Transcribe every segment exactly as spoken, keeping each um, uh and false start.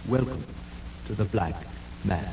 Welcome to the Black Mass.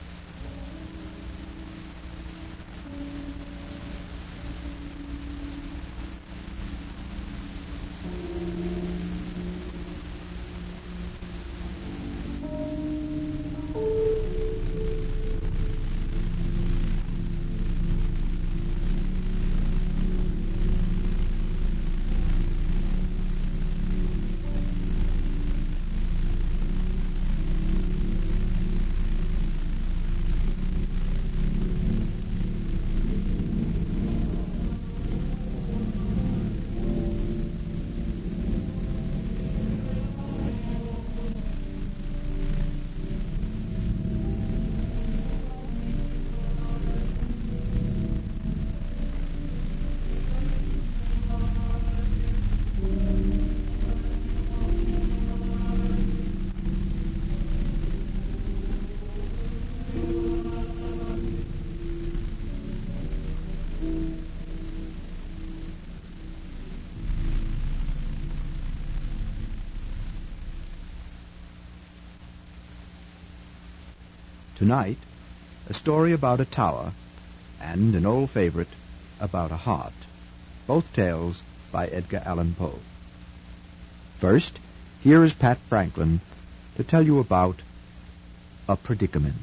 Tonight, a story about a tower and an old favorite about a heart. Both tales by Edgar Allan Poe. First, here is Pat Franklin to tell you about A Predicament.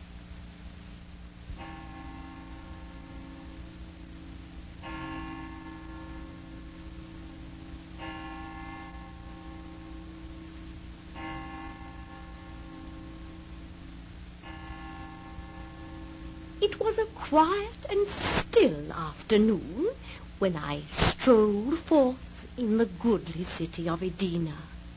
It was a quiet and still afternoon when I strolled forth in the goodly city of Edina.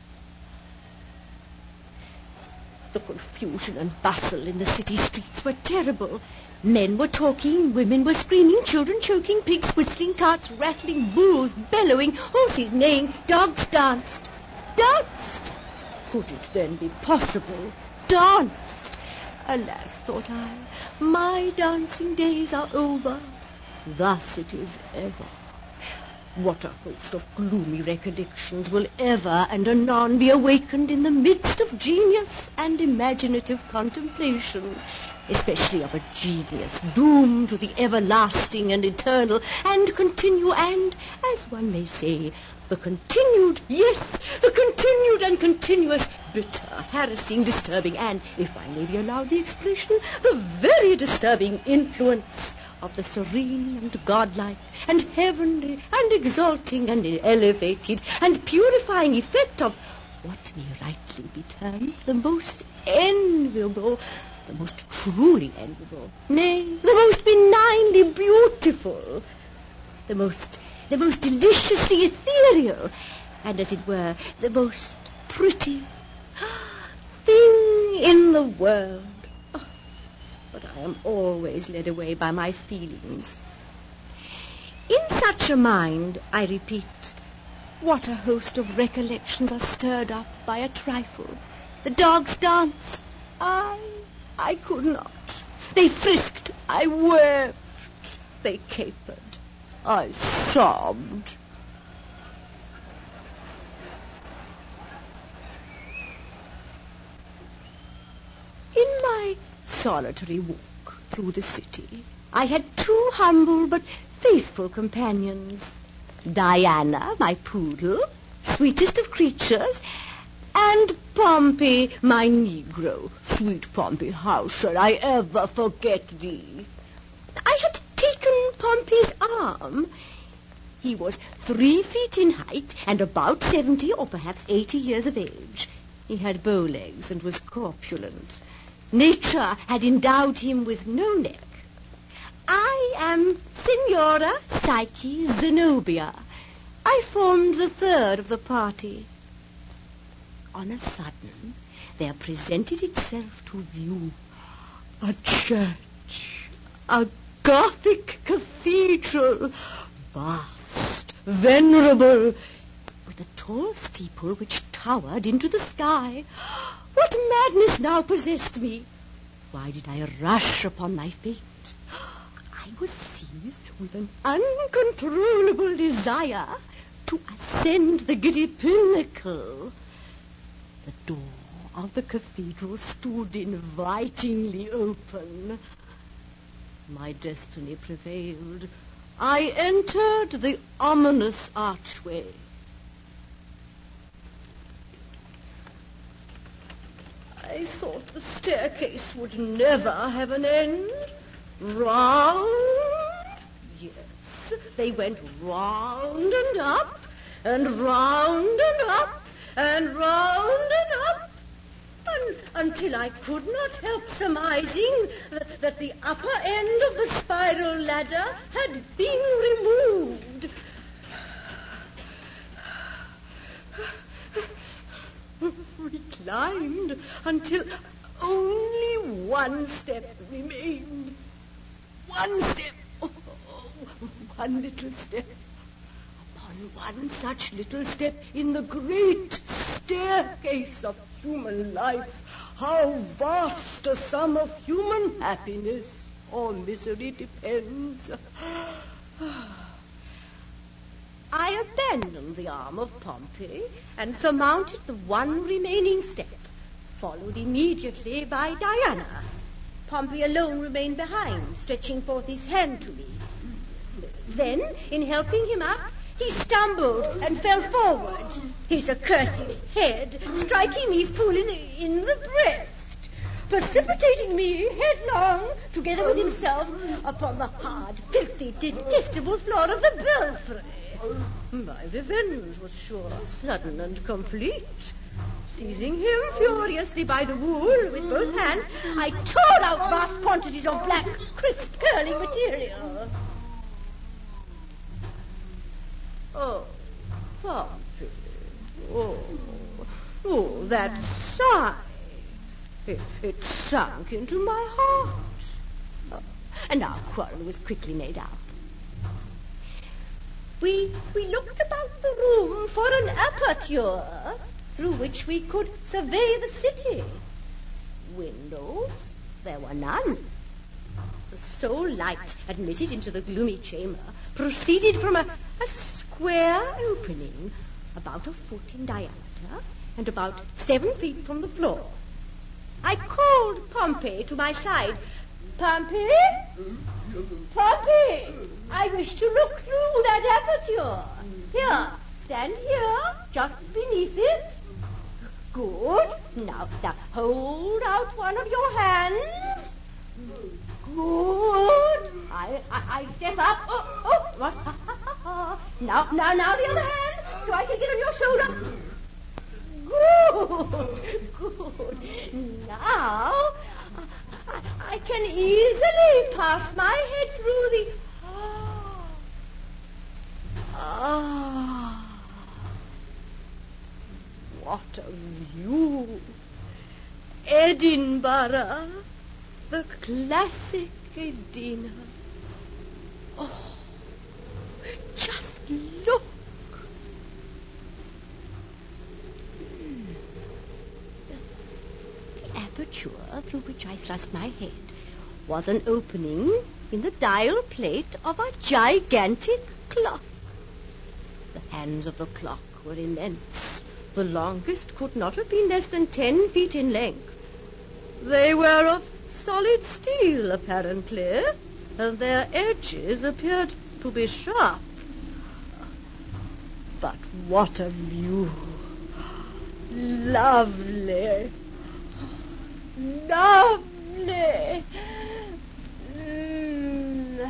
The confusion and bustle in the city streets were terrible. Men were talking, women were screaming, children choking, pigs whistling, carts rattling, bulls bellowing, horses neighing, dogs danced. Danced! Could it then be possible? Danced! Alas, thought I, my dancing days are over. Thus it is ever. What a host of gloomy recollections will ever and anon be awakened in the midst of genius and imaginative contemplation, especially of a genius doomed to the everlasting and eternal, and continue, and, as one may say, the continued, yes, the continued and continuous, bitter, harassing, disturbing, and, if I may be allowed the expression, the very disturbing influence of the serene and godlike and heavenly and exalting and elevated and purifying effect of what may rightly be termed the most enviable, the most truly enviable, nay, the most benignly beautiful, the most, the most deliciously ethereal, and, as it were, the most pretty thing in the world. Oh, but I am always led away by my feelings. In such a mind, I repeat, what a host of recollections are stirred up by a trifle. The dogs danced. I, I could not. They frisked. I wept. They capered. I sobbed. In my solitary walk through the city, I had two humble but faithful companions. Diana, my poodle, sweetest of creatures, and Pompey, my Negro. Sweet Pompey, how shall I ever forget thee? I had taken Pompey's arm. He was three feet in height and about seventy or perhaps eighty years of age. He had bow legs and was corpulent. Nature had endowed him with no neck. I am Signora Psyche Zenobia. I formed the third of the party. On a sudden, there presented itself to view a church, a Gothic cathedral, vast, venerable, with a tall steeple which towered into the sky. What madness now possessed me? Why did I rush upon my fate? I was seized with an uncontrollable desire to ascend the giddy pinnacle. The door of the cathedral stood invitingly open. My destiny prevailed. I entered the ominous archway. I thought the staircase would never have an end. Round, yes, they went round and up, and round and up, and round and up, and, until I could not help surmising that, that the upper end of the spiral ladder had been removed. We climbed until only one step remained. One step. Oh, one little step. Upon one such little step in the great staircase of human life, how vast a sum of human happiness or misery depends. I abandoned the arm of Pompey and surmounted the one remaining step, followed immediately by Diana. Pompey alone remained behind, stretching forth his hand to me. Then, in helping him up, he stumbled and fell forward, his accursed head striking me full in the, in the breast, precipitating me headlong, together with himself, upon the hard, filthy, detestable floor of the belfry. My revenge was sure, sudden, and complete. Seizing him furiously by the wool with both hands, I tore out vast quantities of black, crisp, curling material. Oh, Pompey. Oh, oh, that sigh. It, it sunk into my heart. Oh, and our quarrel was quickly made up. We, we looked about the room for an aperture through which we could survey the city. Windows, there were none. The sole light admitted into the gloomy chamber proceeded from a, a square opening about a foot in diameter and about seven feet from the floor. I called Pompey to my side. Pompey? Pompey! I wish to look through that aperture. Here, stand here, just beneath it. Good. Now, now, hold out one of your hands. Good. I, I, I step up. Oh, oh. Now, now, now the other hand, so I can get on your shoulder. Good, good. Now, I, I can easily pass my head through the... Ah, what a view. Edinburgh, the classic Edina. Oh, just look. The aperture through which I thrust my head was an opening in the dial plate of a gigantic clock. The hands of the clock were immense. The longest could not have been less than ten feet in length. They were of solid steel, apparently, and their edges appeared to be sharp. But what a view! Lovely! Lovely! Mm.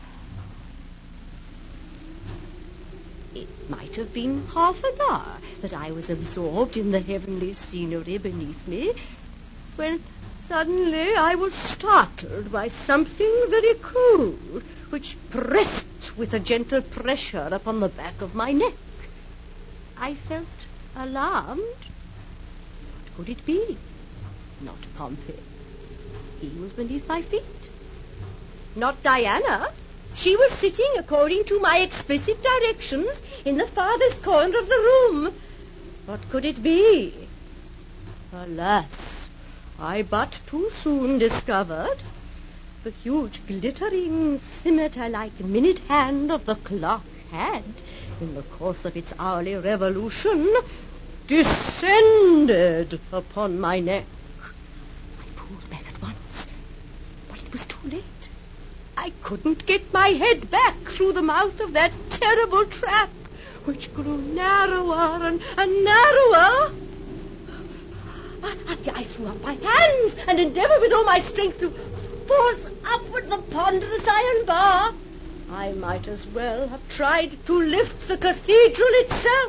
It might have been half an hour that I was absorbed in the heavenly scenery beneath me, when suddenly I was startled by something very cold, which pressed with a gentle pressure upon the back of my neck. I felt alarmed. What could it be? Not Pompey. He was beneath my feet. Not Diana. She was sitting, according to my explicit directions, in the farthest corner of the room. What could it be? Alas, I but too soon discovered. The huge, glittering, scimitar-like minute hand of the clock had, in the course of its hourly revolution, descended upon my neck. I pulled back at once, but it was too late. I couldn't get my head back through the mouth of that terrible trap, which grew narrower and, and narrower. I, I, I threw up my hands and endeavored with all my strength to force upward the ponderous iron bar. I might as well have tried to lift the cathedral itself.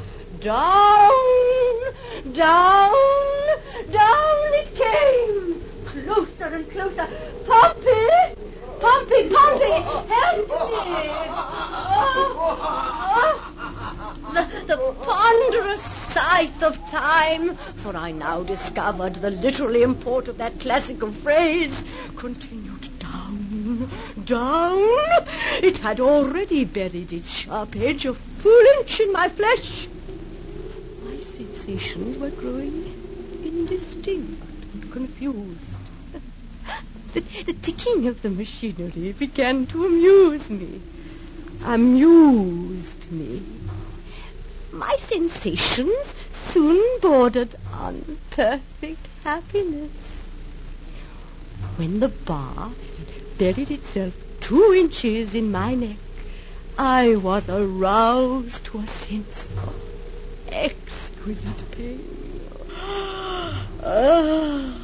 Down, down, down it came, closer and closer. Pompey! Pompey, Pompey, help me! Oh, oh. The, the ponderous scythe of time, for I now discovered the literal import of that classical phrase, continued down, down. It had already buried its sharp edge a full inch in my flesh. My sensations were growing indistinct and confused. The, the ticking of the machinery began to amuse me. Amused me. My sensations soon bordered on perfect happiness. When the bar had buried itself two inches in my neck, I was aroused to a sense of exquisite pain. Ah.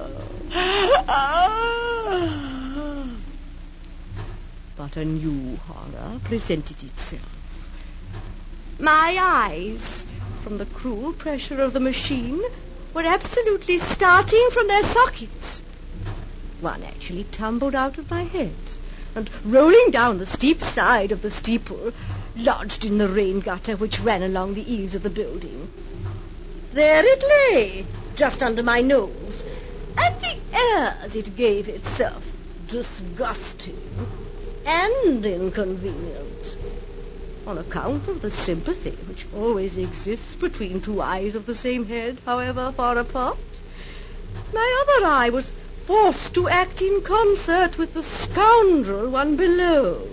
But a new horror presented itself. My eyes, from the cruel pressure of the machine, were absolutely starting from their sockets. One actually tumbled out of my head, and rolling down the steep side of the steeple, lodged in the rain gutter which ran along the eaves of the building. There it lay, just under my nose, and the airs it gave itself disgusting and inconvenient. On account of the sympathy which always exists between two eyes of the same head, however far apart, my other eye was forced to act in concert with the scoundrel one below.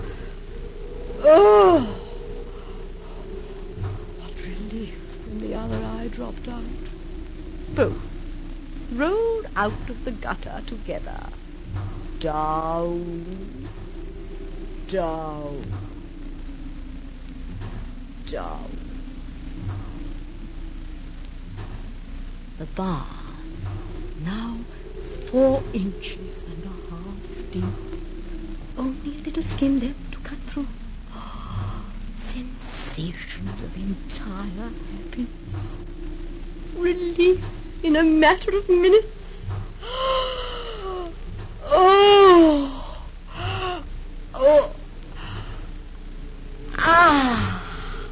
Oh, what relief when the other eye dropped out. Both rolled out of the gutter together. Down, down, down. The bar, now four inches and a half deep. Only a little skin left to cut through. Oh, sensations of entire happiness. Relief in a matter of minutes. Oh, oh, ah.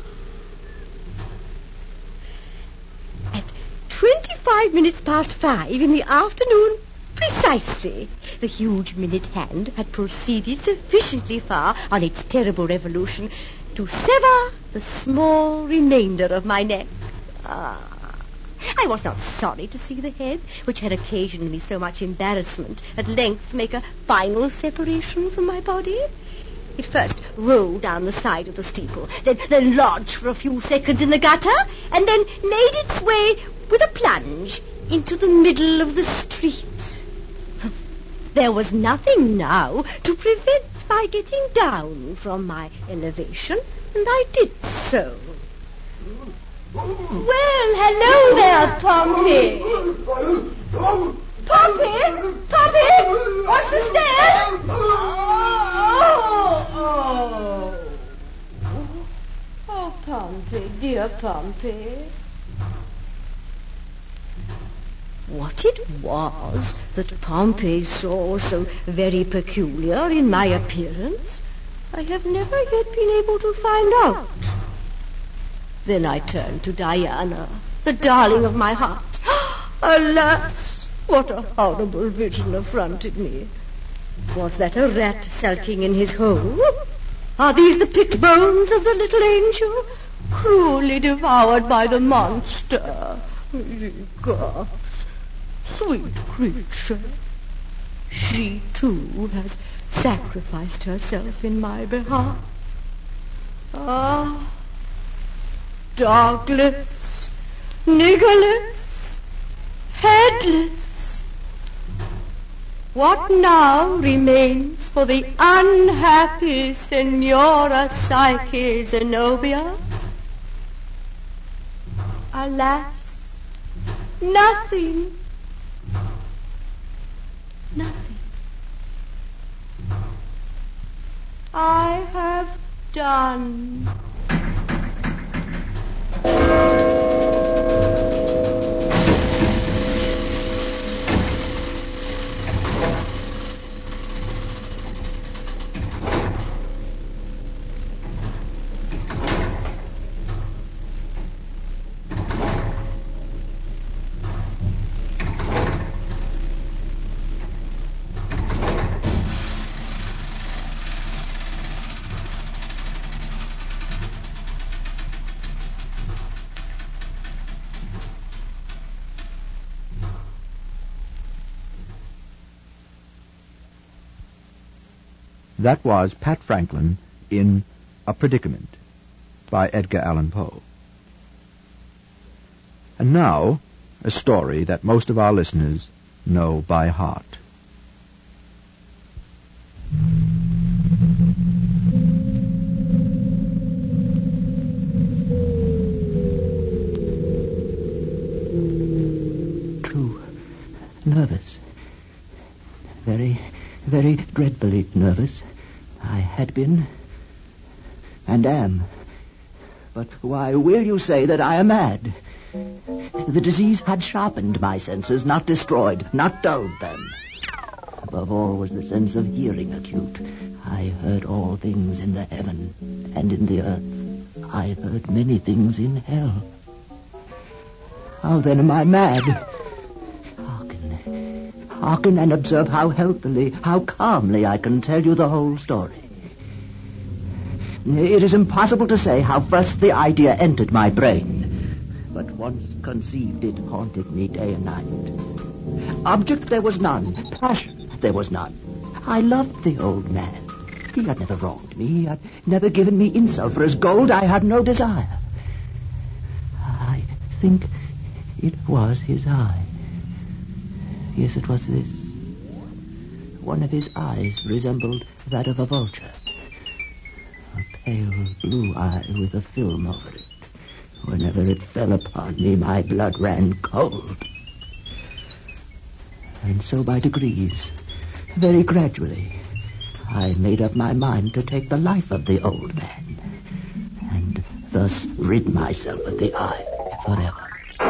At twenty-five minutes past five in the afternoon, precisely, the huge minute hand had proceeded sufficiently far on its terrible revolution to sever the small remainder of my neck. Ah. I was not sorry to see the head, which had occasioned me so much embarrassment, at length make a final separation from my body. It first rolled down the side of the steeple, then, then lodged for a few seconds in the gutter, and then made its way with a plunge into the middle of the street. There was nothing now to prevent my getting down from my elevation, and I did so. Well, hello there, Pompey. Pompey? Pompey? Watch the stairs. Oh, oh, oh. Oh, Pompey, dear Pompey. What it was that Pompey saw so very peculiar in my appearance, I have never yet been able to find out. Then I turned to Diana, the darling of my heart. Alas, what a horrible vision affronted me. Was that a rat sulking in his hole? Are these the picked bones of the little angel, cruelly devoured by the monster? God, sweet creature. She, too, has sacrificed herself in my behalf. Ah, Douglas, Nicholas, headless. What now remains for the unhappy Senora Psyche Zenobia? Alas, nothing. Nothing. I have done. That was Pat Franklin in A Predicament by Edgar Allan Poe. And now, a story that most of our listeners know by heart. Too nervous. Very, very dreadfully nervous. I had been, and am. But why will you say that I am mad? The disease had sharpened my senses, not destroyed, not dulled them. Above all was the sense of hearing acute. I heard all things in the heaven and in the earth. I heard many things in hell. How then am I mad? Hearken. Hearken and observe how healthily, how calmly I can tell you the whole story. It is impossible to say how first the idea entered my brain, but once conceived it haunted me day and night. Object there was none, passion there was none. I loved the old man. He had never wronged me, he had never given me insult. For his gold I had no desire. I think it was his eye. Yes, it was this. One of his eyes resembled that of a vulture. A pale blue eye with a film over it. Whenever it fell upon me, my blood ran cold. And so by degrees, very gradually, I made up my mind to take the life of the old man, and thus rid myself of the eye forever.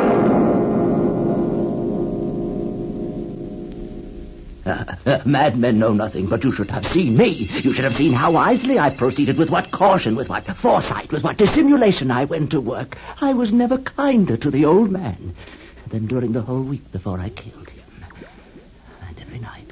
Uh, uh, madmen know nothing, but you should have seen me. You should have seen how wisely I proceeded, with what caution, with what foresight, with what dissimulation I went to work. I was never kinder to the old man than during the whole week before I killed him. And every night,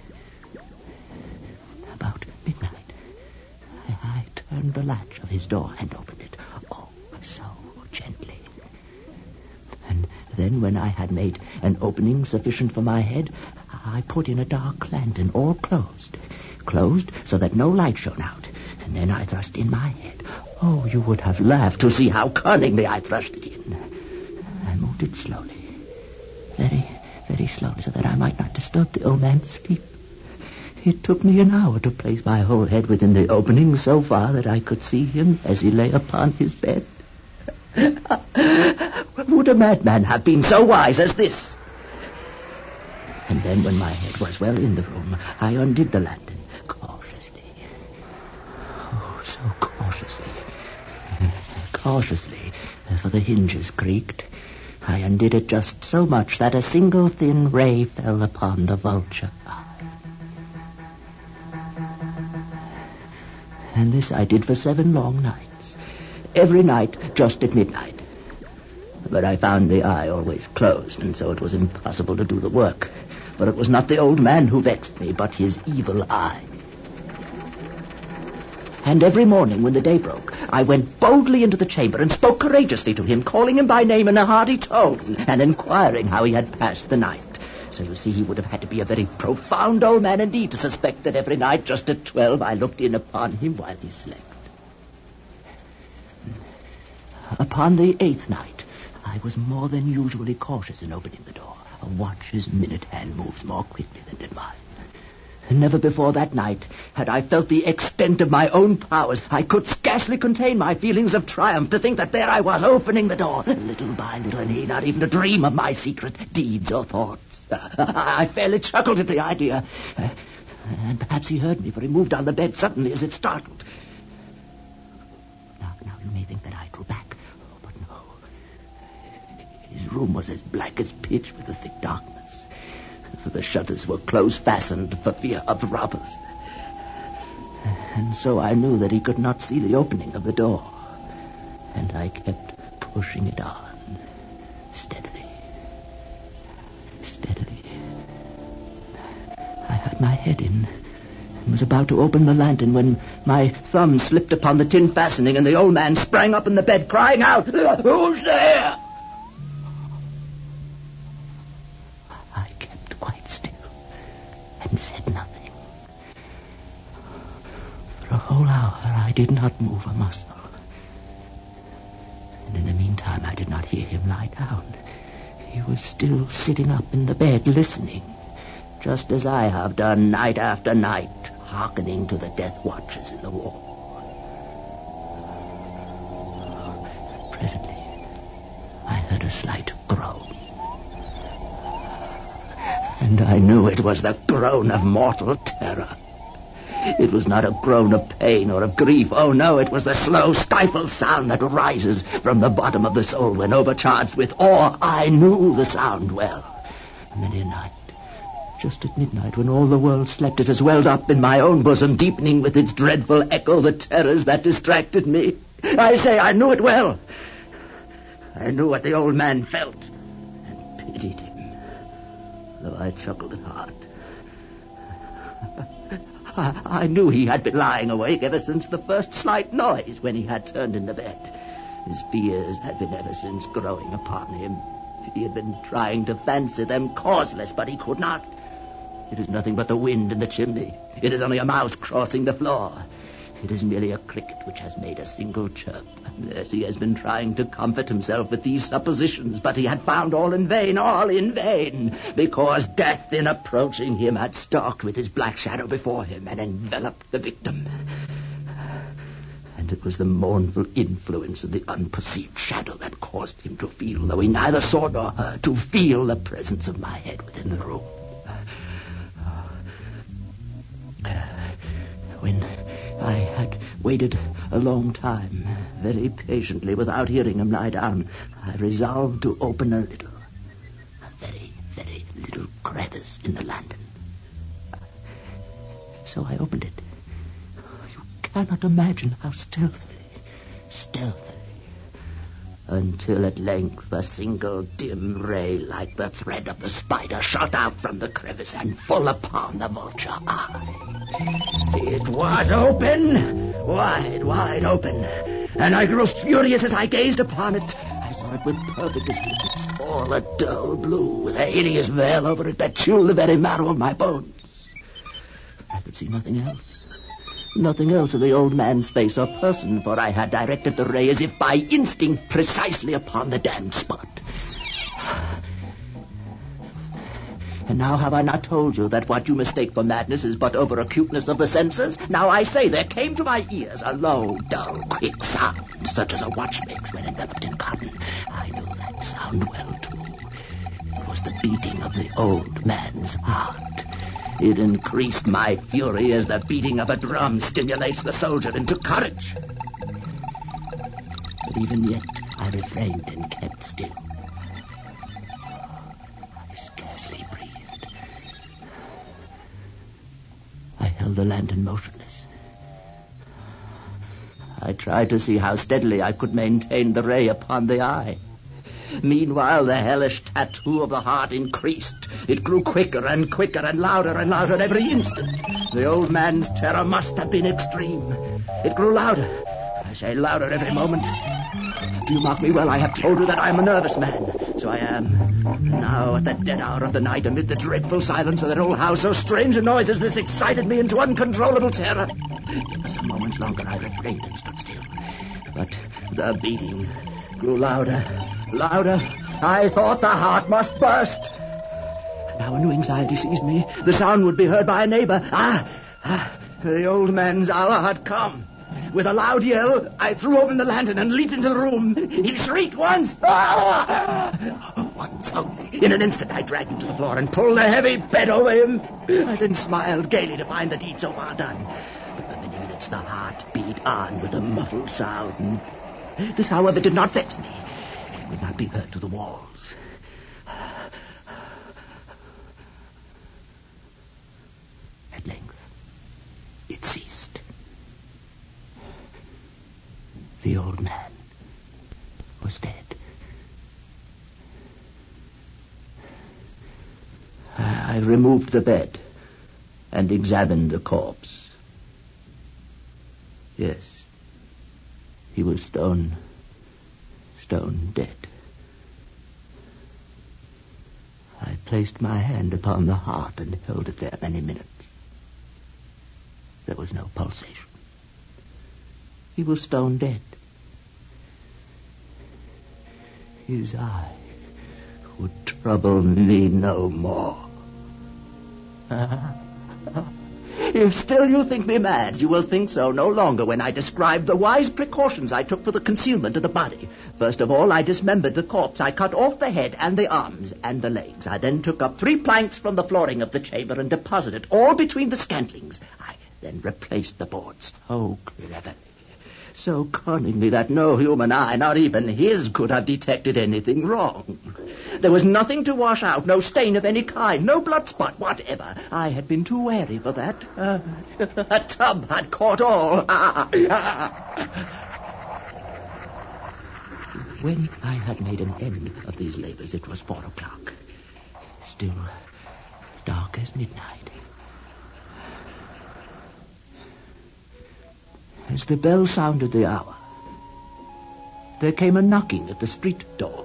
about midnight, I, I turned the latch of his door and opened it. Oh, so gently. And then when I had made an opening sufficient for my head, I put in a dark lantern, all closed. Closed so that no light shone out. And then I thrust in my head. Oh, you would have laughed to see how cunningly I thrust it in. I moved it slowly. Very, very slowly, so that I might not disturb the old man's sleep. It took me an hour to place my whole head within the opening, so far that I could see him as he lay upon his bed. Would a madman have been so wise as this? And then, when my head was well in the room, I undid the lantern cautiously. Oh, so cautiously. Cautiously, for the hinges creaked. I undid it just so much that a single thin ray fell upon the vulture eye. And this I did for seven long nights. Every night, just at midnight. But I found the eye always closed, and so it was impossible to do the work. For it was not the old man who vexed me, but his evil eye. And every morning when the day broke, I went boldly into the chamber and spoke courageously to him, calling him by name in a hearty tone, and inquiring how he had passed the night. So you see, he would have had to be a very profound old man indeed to suspect that every night, just at twelve, I looked in upon him while he slept. Upon the eighth night, I I was more than usually cautious in opening the door. A watch's minute hand moves more quickly than did mine. Never before that night had I felt the extent of my own powers. I could scarcely contain my feelings of triumph to think that there I was, opening the door, little by little, and he not even to dream of my secret deeds or thoughts. I fairly chuckled at the idea. And perhaps he heard me, for he moved on the bed suddenly as if startled. Now, now you may think that I drew back. Oh, but no. His room was as black as pitch with a thick darkness. For the shutters were close-fastened for fear of robbers. And so I knew that he could not see the opening of the door. And I kept pushing it on, steadily, steadily. I had my head in and was about to open the lantern when my thumb slipped upon the tin fastening and the old man sprang up in the bed, crying out, "Who's there?" And said nothing. For a whole hour I did not move a muscle. And in the meantime I did not hear him lie down. He was still sitting up in the bed, listening, just as I have done night after night, hearkening to the death watches in the wall. Presently I heard a slight groan. And I knew it was the groan of mortal terror. It was not a groan of pain or of grief. Oh, no, it was the slow, stifled sound that rises from the bottom of the soul when overcharged with awe. I knew the sound well. Many a night, just at midnight, when all the world slept, it has welled up in my own bosom, deepening with its dreadful echo the terrors that distracted me. I say I knew it well. I knew what the old man felt and pitied him. Though I chuckled at heart. I, I knew he had been lying awake ever since the first slight noise when he had turned in the bed. His fears had been ever since growing upon him. He had been trying to fancy them causeless, but he could not. It is nothing but the wind in the chimney. It is only a mouse crossing the floor. It is merely a cricket which has made a single chirp. Yes, he has been trying to comfort himself with these suppositions, but he had found all in vain, all in vain, because death, in approaching him, had stalked with his black shadow before him and enveloped the victim. And it was the mournful influence of the unperceived shadow that caused him to feel, though he neither saw nor heard, to feel the presence of my head within the room. When I had waited a long time, very patiently, without hearing him lie down, I resolved to open a little, a very, very little crevice in the lantern. So I opened it. You cannot imagine how stealthily, stealthily, until at length a single dim ray, like the thread of the spider, shot out from the crevice and full upon the vulture eye. It was open, wide, wide open, and I grew furious as I gazed upon it. I saw it with perfect distinctness, all a dull blue, with a hideous veil over it that chilled the very marrow of my bones. I could see nothing else. Nothing else of the old man's face or person, for I had directed the ray as if by instinct precisely upon the damned spot. And now have I not told you that what you mistake for madness is but over-acuteness of the senses? Now I say there came to my ears a low, dull, quick sound, such as a watch makes when enveloped in cotton. I knew that sound well, too. It was the beating of the old man's heart. It increased my fury as the beating of a drum stimulates the soldier into courage. But even yet I refrained and kept still. I scarcely breathed. I held the lantern motionless. I tried to see how steadily I could maintain the ray upon the eye. Meanwhile, the hellish tattoo of the heart increased. It grew quicker and quicker and louder and louder every instant. The old man's terror must have been extreme. It grew louder. I say louder every moment. Do you mark me well? I have told you that I am a nervous man. So I am. Now, at the dead hour of the night, amid the dreadful silence of that old house, so strange a noise as this excited me into uncontrollable terror. For some moments longer I refrained and stood still. But the beating... It grew louder, louder. I thought the heart must burst. Now a new anxiety seized me. The sound would be heard by a neighbor. Ah, ah, the old man's hour had come. With a loud yell, I threw open the lantern and leaped into the room. He shrieked once. Ah! Once only. In an instant, I dragged him to the floor and pulled a heavy bed over him. I then smiled gaily to find the deed so far done. But for many minutes, the heart beat on with a muffled sound. This, however, did not vex me. It would not be heard to the walls. At length, it ceased. The old man was dead. I removed the bed and examined the corpse. Yes, he was stone, stone dead. I placed my hand upon the heart and held it there many minutes. There was no pulsation. He was stone dead. His eye would trouble me no more. If still you think me mad, you will think so no longer when I describe the wise precautions I took for the concealment of the body. First of all, I dismembered the corpse. I cut off the head and the arms and the legs. I then took up three planks from the flooring of the chamber and deposited all between the scantlings. I then replaced the boards so cleverly, so cunningly that no human eye, not even his, could have detected anything wrong. There was nothing to wash out, no stain of any kind, no blood spot whatever. I had been too wary for that. Uh, a tub had caught all. When I had made an end of these labors, it was four o'clock. Still dark as midnight. As the bell sounded the hour, there came a knocking at the street door.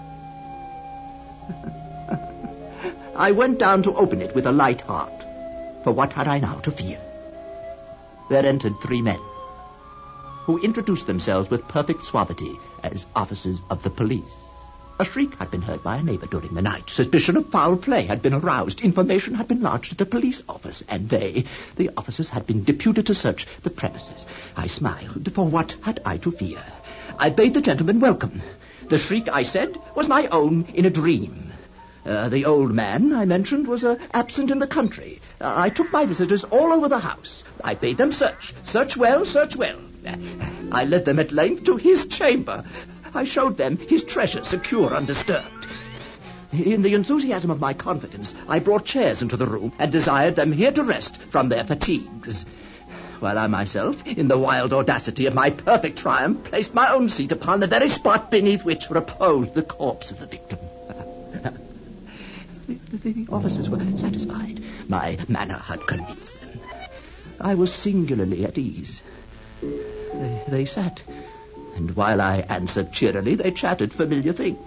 I went down to open it with a light heart, for what had I now to fear? There entered three men, who introduced themselves with perfect suavity as officers of the police. A shriek had been heard by a neighbor during the night. Suspicion of foul play had been aroused. Information had been lodged at the police office, and they, the officers, had been deputed to search the premises. I smiled, for what had I to fear? I bade the gentleman welcome. The shriek, I said, was my own in a dream. Uh, the old man, I mentioned, was uh, absent in the country. Uh, I took my visitors all over the house. I bade them search. Search well, search well. Uh, I led them at length to his chamber. I showed them his treasure, secure, undisturbed. In the enthusiasm of my confidence, I brought chairs into the room and desired them here to rest from their fatigues, while I myself, in the wild audacity of my perfect triumph, placed my own seat upon the very spot beneath which reposed the corpse of the victim. The, the, the officers were satisfied. My manner had convinced them. I was singularly at ease. They, they sat, and while I answered cheerily, they chatted familiar things.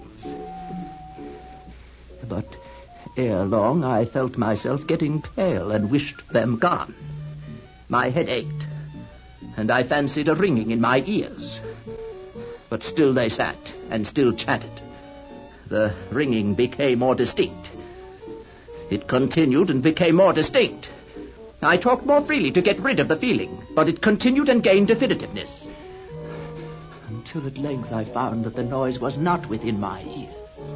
But ere long, I felt myself getting pale and wished them gone. My head ached, and I fancied a ringing in my ears. But still they sat, and still chatted. The ringing became more distinct. It continued and became more distinct. I talked more freely to get rid of the feeling, but it continued and gained definitiveness. Until at length I found that the noise was not within my ears.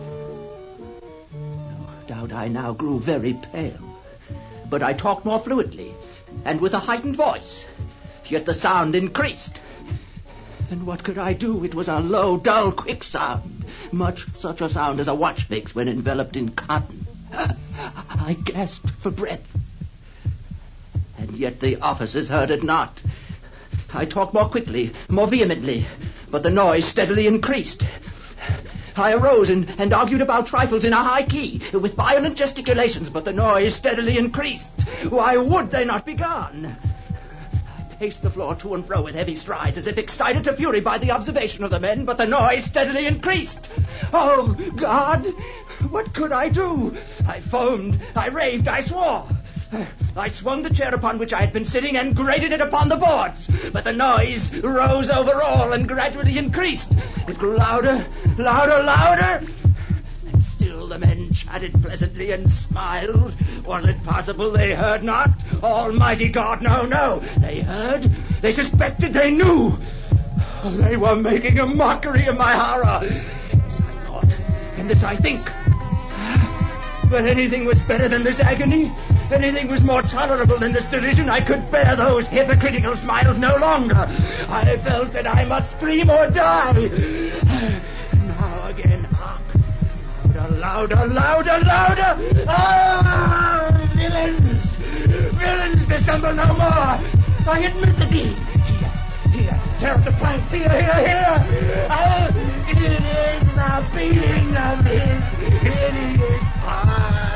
No doubt I now grew very pale, but I talked more fluently and with a heightened voice. Yet the sound increased. And what could I do? It was a low, dull, quick sound, much such a sound as a watch makes when enveloped in cotton. I gasped for breath. And yet the officers heard it not. I talked more quickly, more vehemently, but the noise steadily increased. I arose and, and argued about trifles in a high key, with violent gesticulations, but the noise steadily increased. Why would they not be gone? I paced the floor to and fro with heavy strides, as if excited to fury by the observation of the men, but the noise steadily increased. Oh, God! What could I do? I foamed, I raved, I swore. I swung the chair upon which I had been sitting and grated it upon the boards, but the noise rose over all and gradually increased. It grew louder, louder, louder, and still the men chatted pleasantly and smiled. Was it possible they heard not? Almighty God, no, no. They heard, they suspected, they knew. They were making a mockery of my horror. This I thought, and this I think. But anything was better than this agony. Anything was more tolerable than this derision. I could bear those hypocritical smiles no longer. I felt that I must scream or die. Now again, hark. Louder, louder, louder, louder. Ah, villains! Villains, dissemble no more. I admit the deed. Here, here, tear up the planks. Here, here, here. Ah, it is the beating of his hideous heart.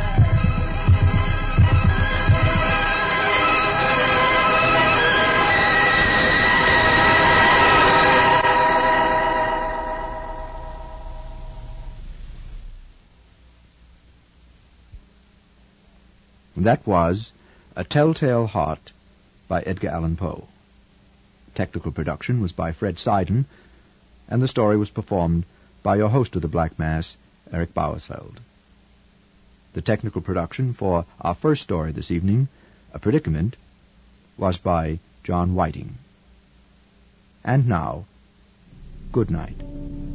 That was A Telltale Heart by Edgar Allan Poe. Technical production was by Fred Seiden, and the story was performed by your host of the Black Mass, Eric Bauersfeld. The technical production for our first story this evening, A Predicament, was by John Whiting. And now, good night.